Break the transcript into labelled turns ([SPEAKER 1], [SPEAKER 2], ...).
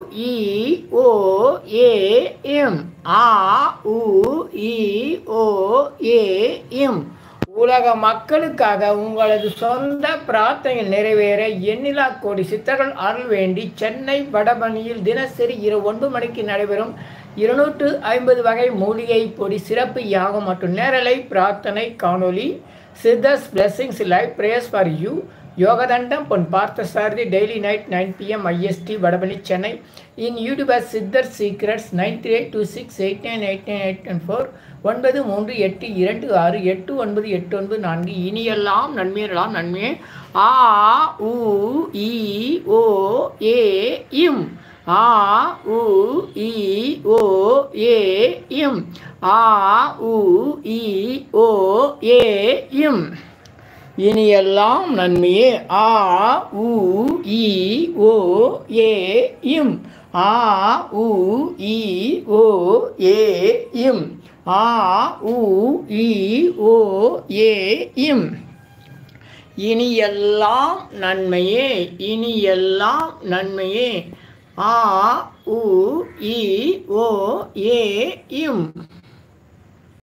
[SPEAKER 1] இ ஓ ஏ இம். ஆ உ இ ஓ ஏ இம். உலக மக்களுக்காக உங்களது சொந்த பிரார்த்தனைகள் நிறைவேற எண்ணிலா கோடி சித்தர்கள் அருள் வேண்டி சென்னை வடபழனியில் தினசரி இரவு 9 மணிக்கு நடைபெறும் 250 வகை மூலிகை பொடி சிறப்பு யாகம் மற்றும் நேரலை பிரார்த்தனை காணொலி Siddhars blessings live prayers for you Yogathandam Pon Parthasarathy daily night 9 PM IST Vadapalani Chennai in YouTube Siddhar secrets 9382689884 இனியெல்லாம் நன்மையெல்லாம் நன்மையே. ஆ உ இ ஓ ஏ இம். ஆ உ இ ஓ ஏ இம். ஆ உ இ ஓ ஏ இம். இனியெல்லாம் நன்மையே. ஆ உ இ ஓ ஏ இம். ஆ உ இ ஓ ஏ இம். ஆ உ இ ஓ ஏ இம். இனியெல்லாம் நன்மையே. இனியெல்லாம் நன்மையே. ஆ உ இ ஓ ஏ இம்.